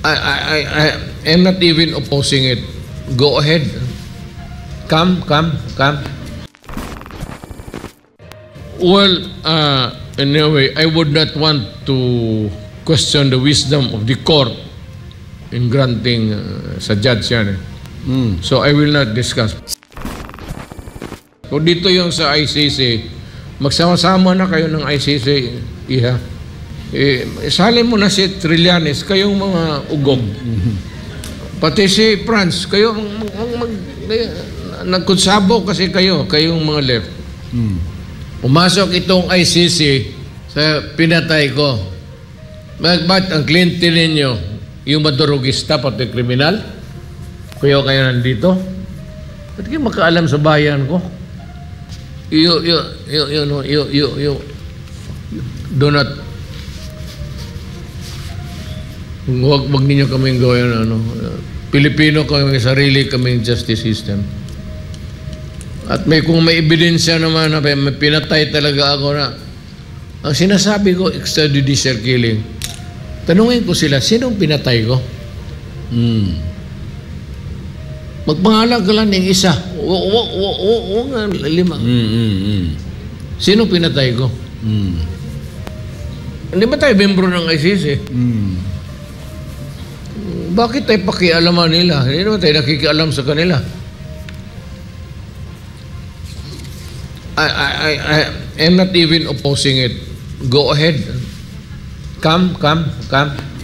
I'm not even opposing it. Go ahead. Come. Well, anyway, I would not want to question the wisdom of the court in granting sa judge yan. So I will not discuss. Kung dito yung sa ICC, magsama-sama na kayo ng ICC, iha. Isali mo na si Trillanes, kayong mga ugong. Pati si Franz, kayo nagkunsabo kasi kayong mga left. Pumasok itong ICC sa pinatay ko. Ba't ang kliyente ninyo, yung madurugista, pati kriminal? Kayo nandito? Ba't kayo makaalam sa bayan ko? You do not, wag ninyo kaming gawin, Pilipino kami, sarili kaming justice system. At kung may ebidensya naman na may pinatay talaga ako na, ang sinasabi ko, extrajudicial killing. Tanungin ko sila, sinong pinatay ko? Magpangalan ka lang ng isa. Huwag nga lima. Sino pinatay ko? Hindi ba tayo membro ng ICC? Bakit tayo pakialaman nila? Hindi naman tayo nakikialam sa kanila. I'm not even opposing it. Go ahead. Come.